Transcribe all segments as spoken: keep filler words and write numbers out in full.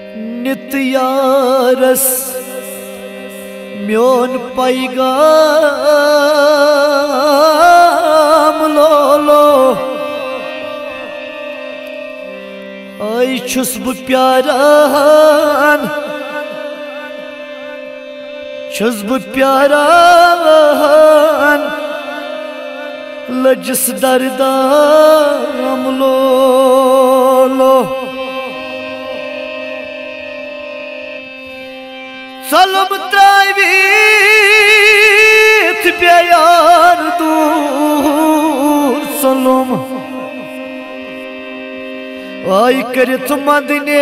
नित यारस म्योन पैगाम लोलो आई छुस बु प्यारान छुस बु प्यारान लजस दरदाम लोलो सलम त्रावीत प्यार दूर सलम आई करित मदने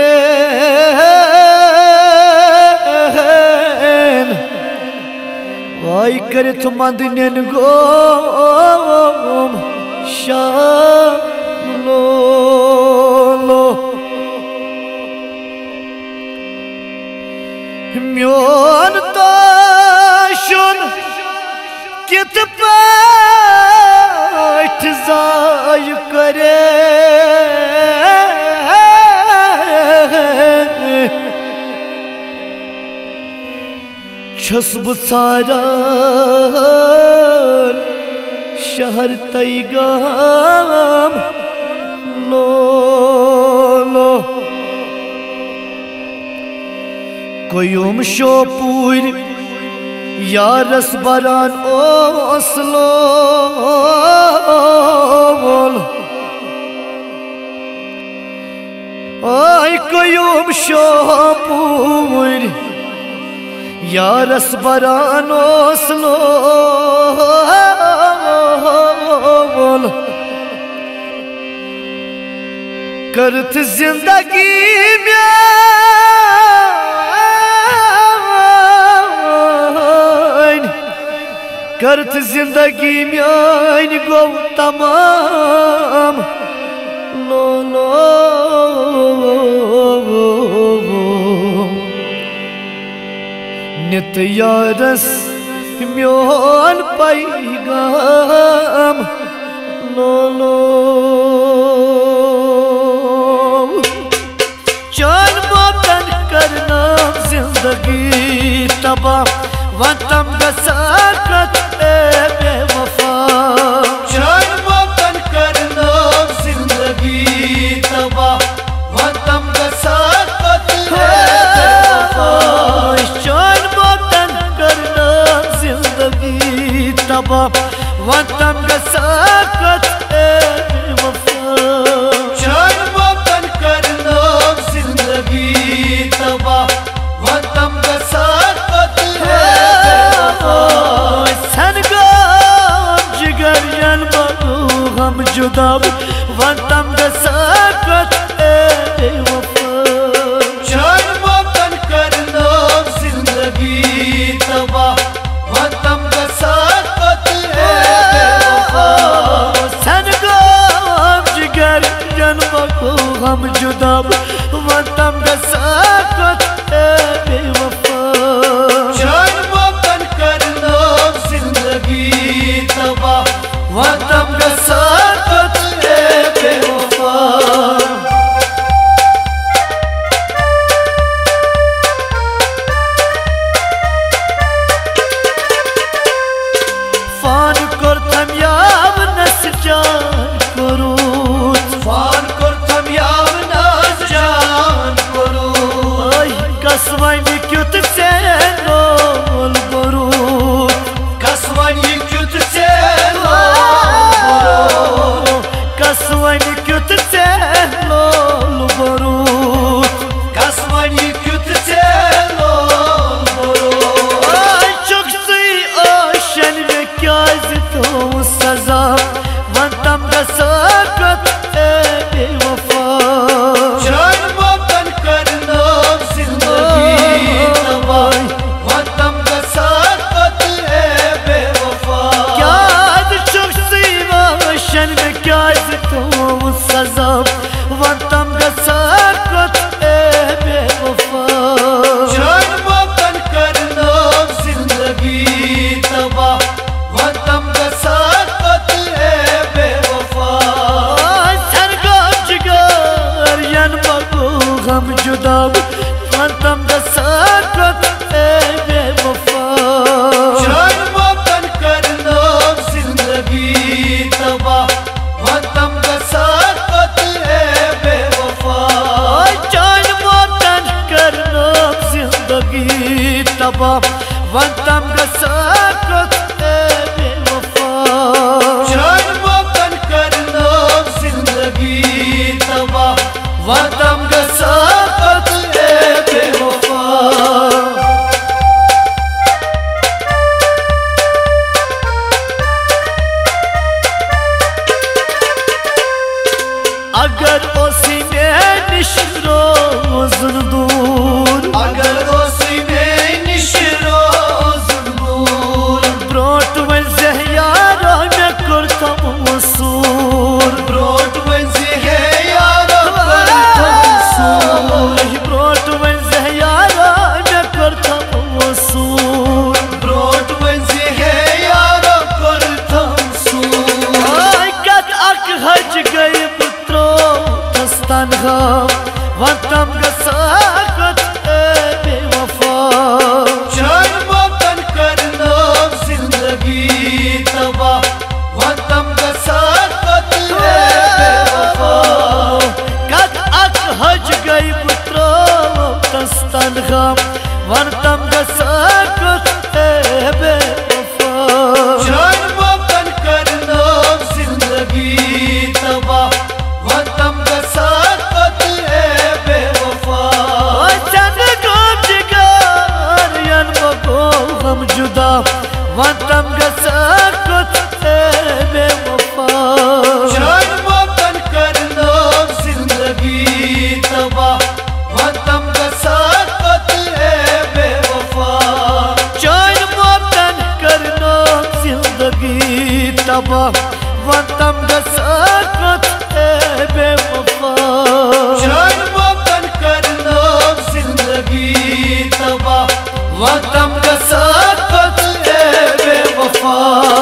आई करित मदनेन गोम शाम लोलो म्योन ताशुन कित पाठ जाय करे छस बु सारान शहर तैगाम लोलो कोयुम शोपूर यारस बरान ओसलो आई कोयुम शोपूर यारस बरान ओसलो करत जिंदगी में करत जिंदगी म्यान गो तमाम लोलो नित यारस म्योन पैगाम लोलो चान मोतन करना जिंदगी तबाह वतम गसाकत बेवफा चान मोतन करना जिंदगी तबाह वतम गसाकत बेवफा चान मोतन करना जिंदगी तबाह वतम गसाकत बेवफा चान मोतन करना जिंदगी तबाह वतम गसाकत हम जुदा वतम गसाकत बेवफा चान मोतन करना जिंदगी तबाह वतम गसाकत बेवफा सनगाम जिगर जन्म को हम जुदा वतम गसाकत बेवफा चान मोतन करना जिंदगी तबाह वतम गसाकत बेवफा फान करथम याव नस जान करूत फान करथम याव नस जान करूत कसवानी क्युत से लोल बरूत कसवानी क्युत से कसवानी क्युत से लोल बरूत कसवानी क्युत से लोल बरूत चुकसी ओशन में क्या तो सजा वतम गसाकत बेवफा चान मोतन करना जिंदगी तबाह वतम गसाकत बेवफा क्या चुकसी ओशन में क्या तो सजा वतम गसाकत बेवफा चान मोतन करना जिंदगी तबाह वतम गसाकत बेवफा सरगा जिगर यन बगो हम जुदा वतम गसाकत ए बेवफा जान वतन करना जिंदगी तबाह वतन गसाकत ए बेवफा जान वतन करना जिंदगी तबाह वतन गसाकत ए बेवफा जान वतन करना जिंदगी तबाह वतन गसाकत ए बेवफा अगर ओसी में निश रोज़न दूर अगर ओसी में निश रोज़न दूर ब्रोट वंज़े यारो में करतम वसूर ब्रोट वंज़े है यारो करतम वसूर ब्रोट वंज़े यारो में करतम वसूर ब्रोट वंज़े है यारो करतम वसूर आई कत अक हज गई तनहा वतम गसाकत ए बेवफा जान वतन करना जिंदगी तबाह वतन गसाकत ए बेवफा कत अक हज गई पुत्रो तनहा वतम गसाकत ए बेवफा जान वतन करना जिंदगी तबाह वतन गसाकत ए बेवफा चंद गोम जिगर यन बगो हम जुदा वतन गसाकत ए बेवफा जान वतन करना जिंदगी तबाह वतन गसाकत ए बेवफा जान वतन करना जिंदगी तबाह वतन गसाकत ए बेवफा जान वतन करना जिंदगी तबाह वतन गसाकत ए बेवफा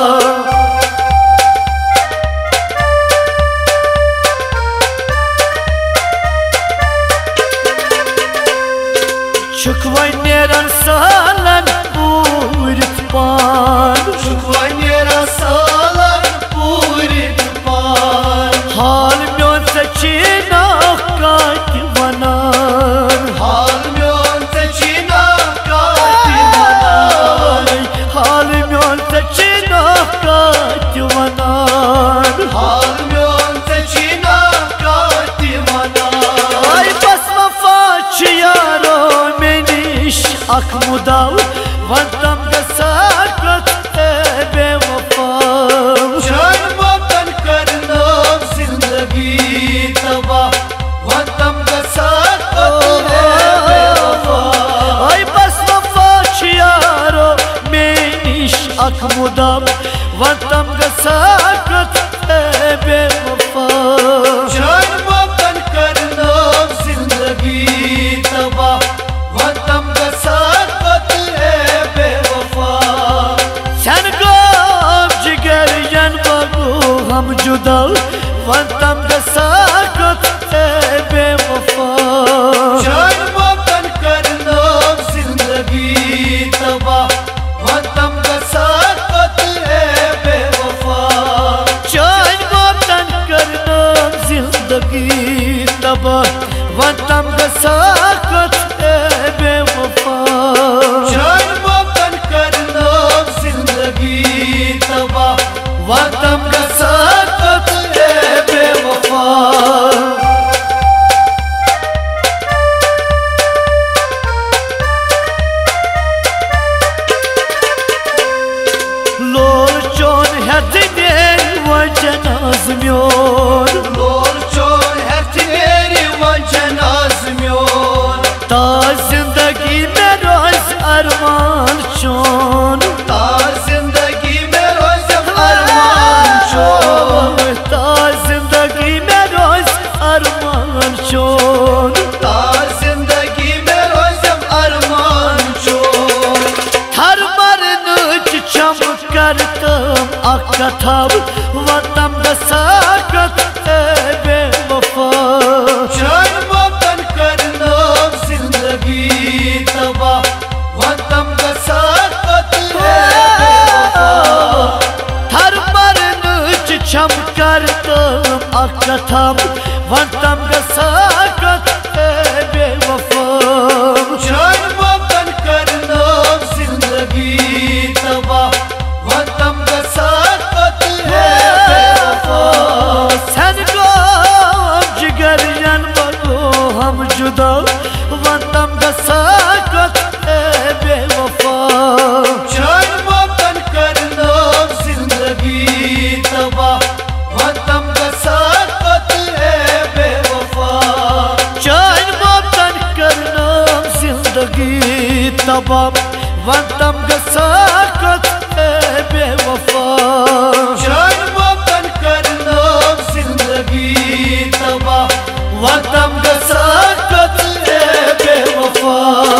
शुक्वा नेरन सालन पूरित पान शुक्वा नेरन सालन पूरित पान हाल म्योन सचीना काति वनान हाल म्योन सचीना काति वनान हाल म्योन सचीना काति वनान हाल म्योन सचीना काति वनान आई बस वफा यारो मेनिश अख मुदाव वतन गसाकत ए बेवफा जान वतन करना जिंदगी तबाह वतन गसाकत ए बेवफा आई बस वफा यारो मेनिश अख मुदाव वतन गसाकत ए बेवफा जान वतन करना जिंदगी तबाह वतन गसाकत ए बेवफा सन गोम जिगर यन बगो हम जुदा वतन गसाकत ए बेवफा जान वतन करना जिंदगी तबाह वतन गसाकत ए बेवफा जान वतन करना जिंदगी तबाह वतन गसाकत ए बेवफा जान वतन करना जिंदगी तबाह वतन गसाकत ए बेवफा लोर चोन हथने वजनाज म्योन लोर चोन हथने वजनाज म्योन ता जिंदगी में रोज अरमान चोन ता जिंदगी में रोज अरमान चोन ता जिंदगी में रोज अरमान चोन ता जिंदगी में रोज अरमान चोन हर मरन चम करतम अकथब वतन गसाकत ए बेवफा जान वतन करना जिंदगी कथा वतम गसाकत बेवफा जान वतन करना जिंदगी तबाह वतन गसाकत है बेवफा सन गो जिगर जन बगो हम जुदा वतम गसाकत बेवफा जान वतन करना जिंदगी तबाह वतन गसाकत है बेवफा जान वतन करना जिंदगी तबाह वतम गसाकत बेवफा जान वतन करना जिंदगी तबाह वतन गसाकत है बेवफा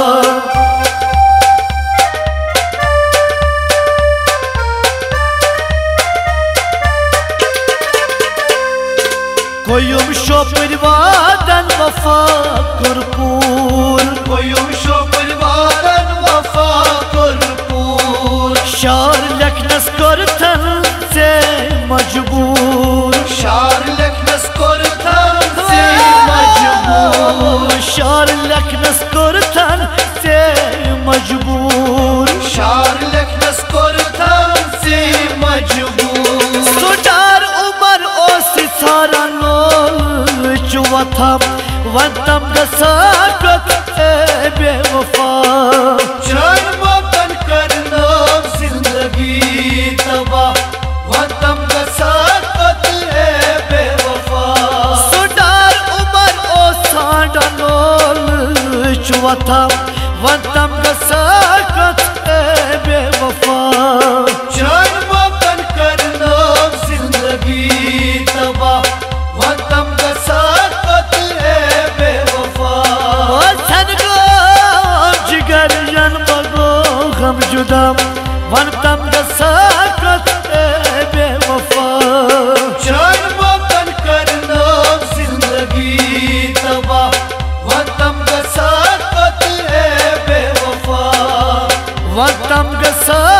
कोयुम शोपर वादन वफा कुरपूर कोयुम शोपर वादन वफा कुरपूर शार लखनस करथन से मजबूर शार लखनस करथन से मजबूर शार लखनस करथन से मजबूर शार लखनस करथन से मजबूर सुडार उमर ओस सारा लोल चुवथम वतम गसाकत बेवफा जान वतन करना जिंदगी तबाह वतन गसाकत है बेवफा सुडार उमर ओस सारा लोल चुवथम वतम गसाकत बेवफा जान वतन करना जिंदगी तबाह वतन गसाकत है बेवफा सन गो जिगर जन बगो हम जुदा वतम गसाकत बेवफा जान वतन करना जिंदगी तबाह वतन गसाकत है बेवफा वतम गसा